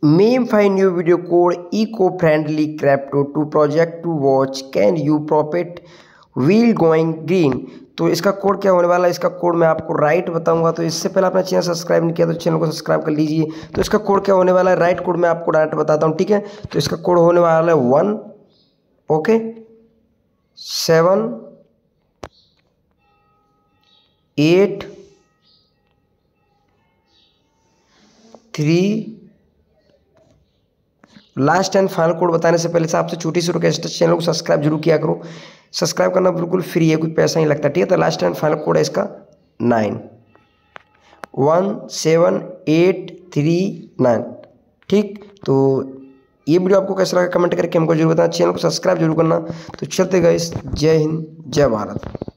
May find new video code eco-friendly crypto to project to watch can you profit wheel going green। तो इसका code क्या होने वाला है, इसका कोड मैं आपको राइट बताऊंगा। तो इससे पहले आपने चैनल सब्सक्राइब नहीं किया तो चैनल को सब्सक्राइब कर लीजिए। तो इसका कोड क्या होने वाला है, राइट कोड मैं आपको डायरेक्ट बताता हूँ, ठीक है। तो इसका कोड होने वाला है 1 okay 7 8 3 last and final code बताने से पहले से आपसे छोटी सी रिक्वेस्ट है, चैनल को सब्सक्राइब जरूर किया करो। सब्सक्राइब करना बिल्कुल फ्री है, कोई पैसा नहीं लगता, ठीक है। तो लास्ट एंड फाइनल कोड है इसका 91783 9, ठीक। तो ये वीडियो आपको कैसा लगा कमेंट करके हमको जरूर बताना, चैनल को सब्सक्राइब जरूर करना। तो चलते गाइस, जय हिंद जय भारत।